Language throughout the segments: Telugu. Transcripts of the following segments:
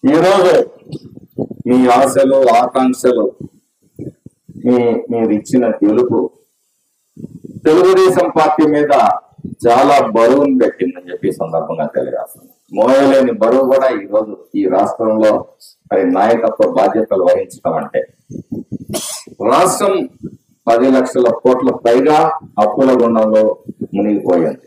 ఈరోజు మీ ఆశలు ఆకాంక్షలు మీరు ఇచ్చిన గెలుపు తెలుగుదేశం పార్టీ మీద చాలా బరువును పెట్టిందని చెప్పి సందర్భంగా తెలియజేస్తున్నాను. మోయలేని బరువు కూడా ఈరోజు ఈ రాష్ట్రంలో మరి నాయకత్వ బాధ్యతలు వహించడం అంటే రాష్ట్రం 10 లక్షల కోట్ల పైగా అప్పుల గుండంలో మునిగిపోయింది.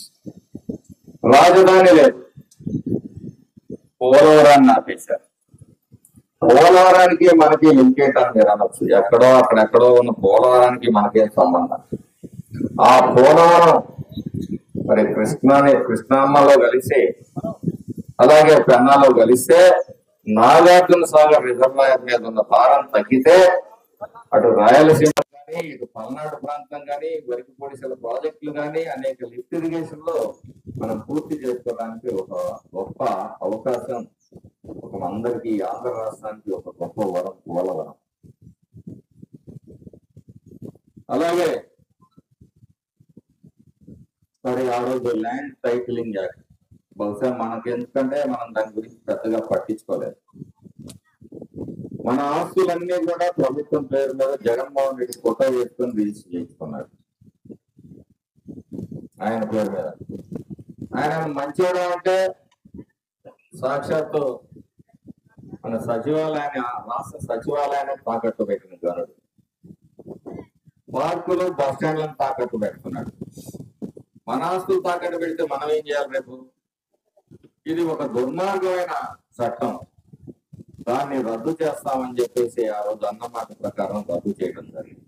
రాజధాని లేదు, పోలవరాన్ని ఆపేశారు. పోలవరానికి మనకి లింకేట్ అని మీరు అనొచ్చు. ఎక్కడో అక్కడెక్కడో ఉన్న పోలవరానికి మనకేం సంబంధం? ఆ పోలవరం మరి కృష్ణామ్మలో కలిసి అలాగే పెన్నాలో కలిస్తే నాగార్జున సాగర్ రిజర్వాయర్ మీద ఉన్న భారం తగ్గితే అటు రాయలసీమ కానీ ఇటు పల్నాడు ప్రాంతం కానీ వరికి పొడిసెల ప్రాజెక్టులు కానీ అనేక లిఫ్ట్ ఇరిగేషన్ లో మనం పూర్తి చేసుకోవడానికి ఒక గొప్ప అవకాశం, ఒక అందరికీ ఆంధ్ర రాష్ట్రానికి ఒక గొప్ప వరం పోలవరం. అలాగే మరి ఆ రోజు ల్యాండ్ టైటిలింగ్ యాక్ట్ బహుశా మనకెందుకంటే మనం దాని గురించి పెద్దగా పట్టించుకోలేదు. మన ఆస్తులన్నీ కూడా ప్రభుత్వం పేరు మీద జగన్మోహన్ రెడ్డి ఫోటో వేసుకొని రిజిస్టర్ చేయించుకున్నాడు ఆయన పేరు మీద. ఆయన మంచివాడు అంటే సాక్షాత్తు మన సచివాలయాన్ని రాష్ట్ర సచివాలయాన్ని తాకట్టు పెట్టిన గనుడు. పార్కులు బస్ స్టాండ్లను తాకట్టు పెడుతున్నాడు. మన ఆస్తులు తాకట్టు పెడితే మనం ఏం చేయాలి రేపు? ఇది ఒక దుర్మార్గమైన చట్టం. దాన్ని రద్దు చేస్తామని చెప్పేసి ఆ రోజు అన్నమాట ప్రకారం రద్దు చేయడం జరిగింది.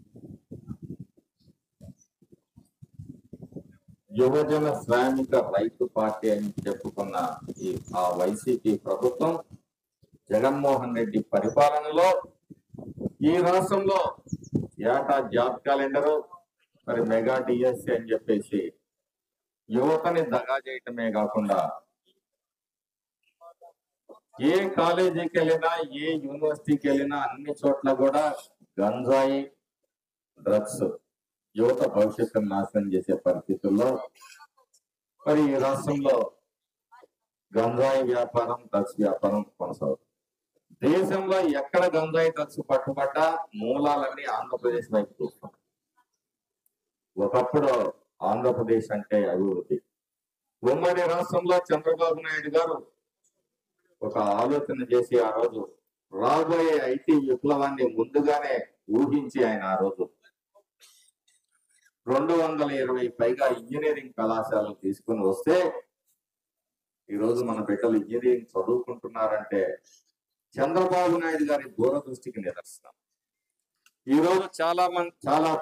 యువజన శ్రామిక రైతు పార్టీ అని చెప్పుకున్న ఆ వైసీపీ ప్రభుత్వం జగన్మోహన్ రెడ్డి పరిపాలనలో ఈ రాష్ట్రంలో ఏటా జాబ్ క్యాలెండరు మరి మెగా డిఎస్సి అని చెప్పేసి యువతని దగా చేయటమే కాకుండా ఏ కాలేజీకి వెళ్ళినా ఏ యూనివర్సిటీకి వెళ్ళినా అన్ని చోట్ల కూడా గంజాయి డ్రగ్స్ యువత భవిష్యత్తును నాశనం చేసే పరిస్థితుల్లో మరి ఈ రాష్ట్రంలో గంజాయి వ్యాపారం డ్రగ్స్ వ్యాపారం కొనసాగుతుంది. దేశంలో ఎక్కడ గంజాయి డ్రగ్స్ పట్టుబడ్డా మూలాలన్నీ ఆంధ్రప్రదేశ్ వైపు చూస్తాం. ఒకప్పుడు ఆంధ్రప్రదేశ్ అంటే అభివృద్ధి. ఉమ్మడి రాష్ట్రంలో చంద్రబాబు నాయుడు గారు ఒక ఆలోచన చేసి ఆ రోజు రాబోయే ఐటీ విప్లవాన్ని ముందుగానే ఊహించి ఆయన ఆ రోజు 220 పైగా ఇంజనీరింగ్ కళాశాలలు తీసుకుని వస్తే ఈరోజు మన బిడ్డలు ఇంజనీరింగ్ చదువుకుంటున్నారంటే చంద్రబాబు నాయుడు గారి దూరదృష్టికి నిదర్శనం. ఈరోజు చాలా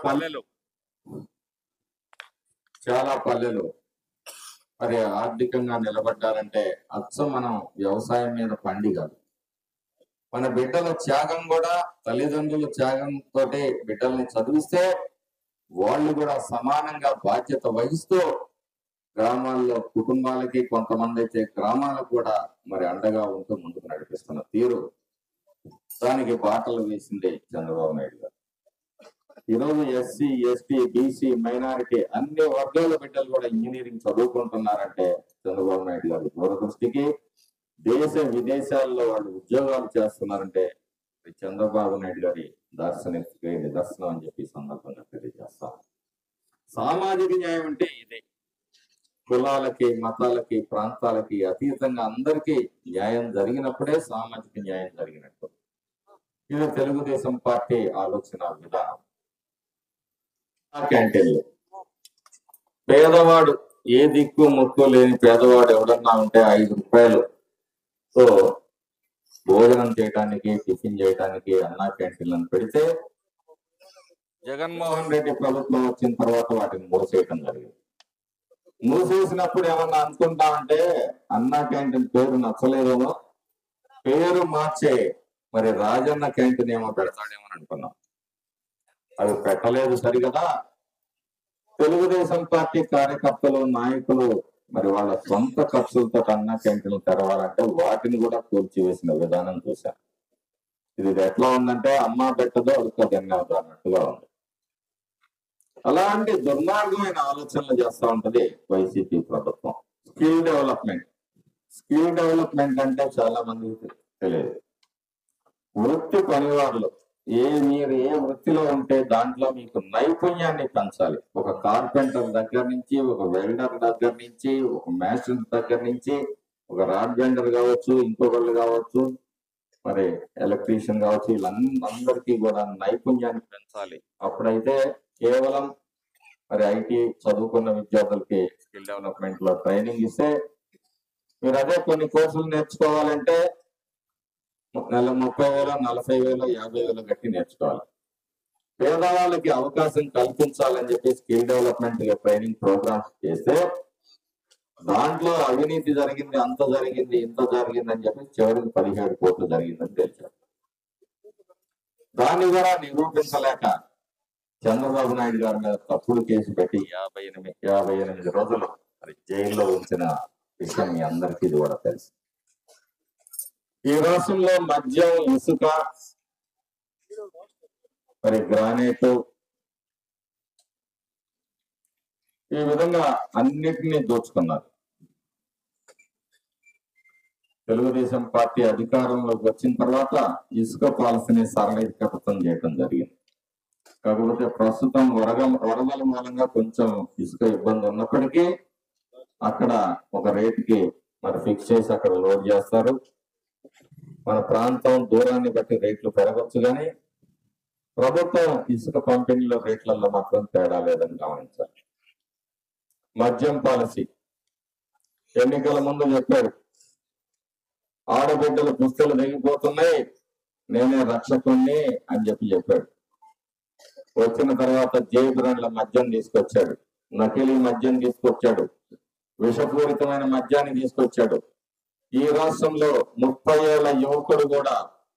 పల్లెలు మరి ఆర్థికంగా నిలబడ్డారంటే అచ్చం మనం వ్యవసాయం మీద పండి కాదు. మన బిడ్డల త్యాగం కూడా తల్లిదండ్రుల త్యాగంతో బిడ్డల్ని చదివిస్తే వాళ్ళు కూడా సమానంగా బాధ్యత వహిస్తూ గ్రామాల్లో కుటుంబాలకి కొంతమంది అయితే గ్రామాలకు కూడా మరి అండగా ఉంటూ ముందుకు నడిపిస్తున్న తీరు దానికి బాటలు వేసింది చంద్రబాబు నాయుడు గారు. ఈరోజు ఎస్సీ ఎస్టీ బీసీ మైనారిటీ అన్ని వర్గాల బిడ్డలు కూడా ఇంజనీరింగ్ చదువుకుంటున్నారంటే చంద్రబాబు నాయుడు గారి దూరదృష్టికి, దేశ విదేశాల్లో వాళ్ళు ఉద్యోగాలు చేస్తున్నారంటే చంద్రబాబు నాయుడు గారి దార్శనిక నిదర్శనం అని చెప్పి సందర్భంగా తెలియజేస్తాం. సామాజిక న్యాయం అంటే ఇదే. కులాలకి మతాలకి ప్రాంతాలకి అతీతంగా అందరికీ న్యాయం జరిగినప్పుడే సామాజిక న్యాయం జరిగినట్టు. ఇది తెలుగుదేశం పార్టీ ఆలోచన విధానం. క్యాంటీన్లు పేదవాడు ఏ దిక్కు ముక్కు లేని పేదవాడు ఎవడన్నా ఉంటే 5 రూపాయలుతో భోజనం చేయడానికి టిఫిన్ చేయడానికి అన్నా క్యాంటీన్లను పెడితే జగన్మోహన్ రెడ్డి ప్రభుత్వం వచ్చిన తర్వాత వాటిని మూసేయటం జరిగింది. మూసేసినప్పుడు ఏమన్నా అనుకుంటామంటే అన్నా క్యాంటీన్ పేరు నచ్చలేదేమో, పేరు మార్చే మరి రాజన్న క్యాంటీన్ ఏమో పెడతాడేమో అనుకున్నాం. అవి పెట్టలేదు సరిగదా. తెలుగుదేశం పార్టీ కార్యకర్తలు నాయకులు మరి వాళ్ళ సొంత ఖర్చులతో అన్నా క్యాంటీన్లు తెరవాలంటే వాటిని కూడా కూల్చివేసిన విధానం చూశాం. ఇది ఎట్లా ఉందంటే అమ్మ పెట్టదో అడుక్క తిన్నాదు అన్నట్టుగా ఉంది. అలాంటి దుర్మార్గమైన ఆలోచనలు చేస్తూ ఉంటది వైసీపీ ప్రభుత్వం. స్కిల్ డెవలప్మెంట్ అంటే చాలా మంది తెలియదు. వృత్తి పనివారులు మీరు ఏ వృత్తిలో ఉంటే దాంట్లో మీకు నైపుణ్యాన్ని పెంచాలి. ఒక కార్పెంటర్ దగ్గర నుంచి, ఒక వెల్డర్ దగ్గర నుంచి, ఒక మేస్టర్ దగ్గర నుంచి, ఒక రాడ్ బెండర్ కావచ్చు, ఇంకొకళ్ళు కావచ్చు, మరి ఎలక్ట్రీషియన్ కావచ్చు, వీళ్ళందరికీ కూడా నైపుణ్యాన్ని పెంచాలి. అప్పుడైతే కేవలం మరి ఐటీ చదువుకున్న విద్యార్థులకి స్కిల్ డెవలప్మెంట్ లో ట్రైనింగ్ ఇస్తే, మీరు అదే కొన్ని కోర్సులు నేర్చుకోవాలంటే నెల 30,000, 40,000, 50,000 కట్టి నేర్చుకోవాలి. పేదవాళ్ళకి అవకాశం కల్పించాలని చెప్పి స్కిల్ డెవలప్మెంట్ ట్రైనింగ్ ప్రోగ్రామ్స్ చేస్తే దాంట్లో అవినీతి జరిగింది, అంత జరిగింది, ఇంత జరిగింది అని చెప్పి చివరికి 17 కోట్లు జరిగిందని తెలిసారు. దాన్ని కూడా నిరూపించలేక చంద్రబాబు నాయుడు గారి మీద తప్పుడు కేసు పెట్టి 58 రోజులు మరి జైల్లో ఉంచిన విషయం మీ అందరికీ ఇది కూడా తెలుసు. ఈ రాష్ట్రంలో మద్యం, ఇసుక, మరి గ్రానైట్, ఈ విధంగా అన్నిటినీ దోచుకున్నారు. తెలుగుదేశం పార్టీ అధికారంలోకి వచ్చిన తర్వాత ఇసుక పాలసీని సరళీకృతం చేయడం జరిగింది. కాకపోతే ప్రస్తుతం వరదల మూలంగా కొంచెం ఇసుక ఇబ్బంది ఉన్నప్పటికీ అక్కడ ఒక రేటుకి మరి ఫిక్స్ చేసి అక్కడ లోడ్ చేస్తారు. మన ప్రాంతం దూరాన్ని బట్టి రేట్లు పెరగచ్చు, కానీ ప్రభుత్వం ఇసుక పంపిణీలో రేట్లలో మాత్రం తేడా లేదని గమనించాలి. మద్యం పాలసీ ఎన్నికల ముందు చెప్పారు, ఆడబిడ్డల పుస్తలు దిగిపోతున్నాయి, నేనే రక్షకుణ్ణి అని చెప్పాడు. వచ్చిన తర్వాత జై బ్రాండ్ల మద్యం తీసుకొచ్చాడు, నకిలీ మద్యం తీసుకొచ్చాడు, విషపూరితమైన మద్యాన్ని తీసుకొచ్చాడు. ఈ రాష్ట్రంలో 30 ఏళ్ల యువకుడు కూడా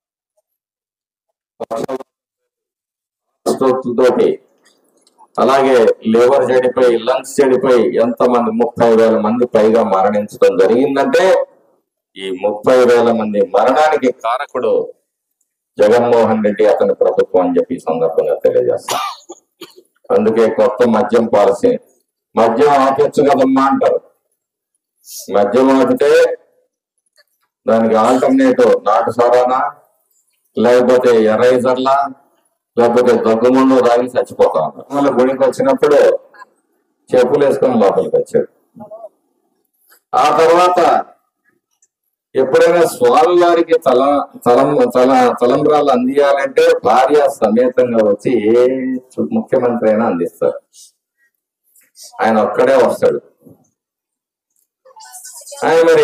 తోటి, అలాగే లివర్ చెడిపోయి, లంగ్స్ చెడిపోయి ఎంతమంది 30,000 మంది పైగా మరణించడం జరిగిందంటే ఈ 30,000 మంది మరణానికి కారకుడు జగన్మోహన్ రెడ్డి, అతని ప్రభుత్వం అని చెప్పి ఈ సందర్భంగా తెలియజేస్తాం. అందుకే కొత్త మద్యం పాలసీ, మద్యం ఆపచ్చు కదమ్మా అంటారు. మద్యం ఆపితే దానికి ఆల్టర్నేటివ్ నాటు సారానా, లేకపోతే ఎరైజర్లా, లేకపోతే దగ్గుముండు రాగి చచ్చిపోతా ఉన్నారు. మళ్ళీ గుడికి వచ్చినప్పుడు చెప్పులు వేసుకొని లోపలికి వచ్చాడు. ఆ తర్వాత ఎప్పుడైనా స్వామి వారికి తలంబ్రాలు అందియాలంటే భార్య సమేతంగా వచ్చి ఏ ముఖ్యమంత్రి అయినా అందిస్తారు, ఆయన ఒక్కడే వస్తాడు. ఆయన మరి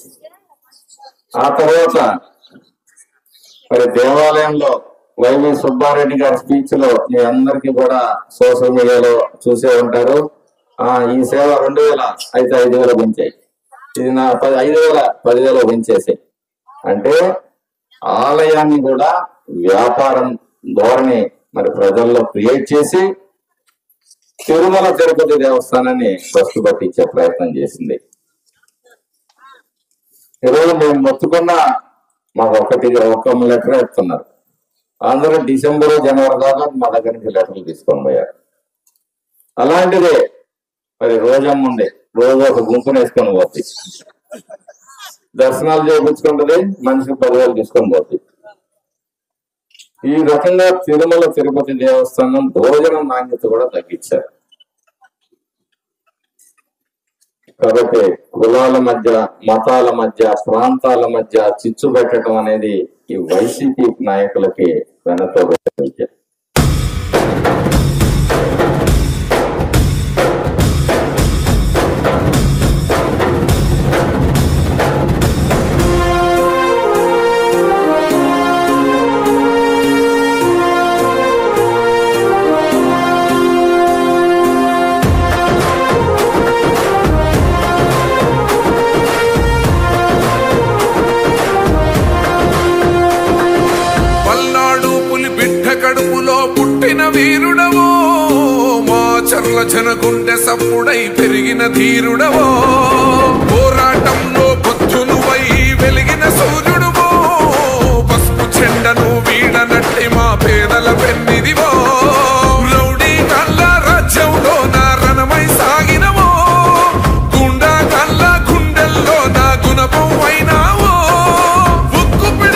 ఆ తర్వాత మరి దేవాలయంలో వైవి సుబ్బారెడ్డి గారి స్పీచ్ లో మీ అందరికీ కూడా సోషల్ మీడియాలో చూసే ఉంటారు. ఈ సేవ 2,000 అయితే 5,000 పెంచాయి, ఇది నా 5,000 10,000 పెంచేసాయి. అంటే ఆలయాన్ని కూడా వ్యాపారం ధోరణి మరి ప్రజల్లో క్రియేట్ చేసి తిరుమల తిరుపతి దేవస్థానాన్ని బస్సు పట్టించే ప్రయత్నం చేసింది. ఈరోజు మేము మొత్తుకున్న మాకు ఒక్క లెటర్ ఇస్తున్నారు. అందరూ డిసెంబర్, జనవరి దాకా మా దగ్గర నుంచి లెటర్లు తీసుకొని పోయారు. అలాంటిదే మరి రోజమ్మ ఉంది, రోజు ఒక గుంపును వేసుకొని పోతుంది, దర్శనాలు చేయించుకుంటుంది, మనిషికి 10,000 తీసుకొని పోతుంది. ఈ రకంగా తిరుమల తిరుపతి దేవస్థానం భోజనం నాణ్యత కూడా తగ్గించారు. కాబట్టి కులాల మధ్య, మతాల మధ్య, ప్రాంతాల మధ్య చిచ్చు పెట్టడం అనేది ఈ వైసీపీ నాయకులకి వెనతో విద్య. వీరుడవో మా చర్ల జనగుండె సప్పుడై పెరిగిన ధీరుడవో, పోరాటంలో బుద్ధునువై వెలిగిన సూర్యుడువో, పసుపు చెండను వీడనట్టి మా పేదల పెన్నిదివో, రౌడీ కళ్ళ రాజ్యంలో నా రణమై సాగినవో, గుండా కళ్ళ గుండెల్లో నా గుణపం అయినావో, ఉక్కు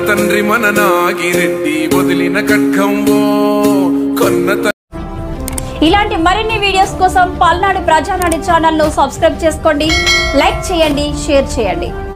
తండ్రి మన నాగిరెడ్డి వదిలిన ఖడ్గంవో కొన్న. ఇలాంటి మరిన్ని వీడియోస్ కోసం పల్నాడు ప్రజానాడి ఛానల్ ను సబ్స్క్రైబ్ చేసుకోండి, లైక్ చేయండి, షేర్ చేయండి.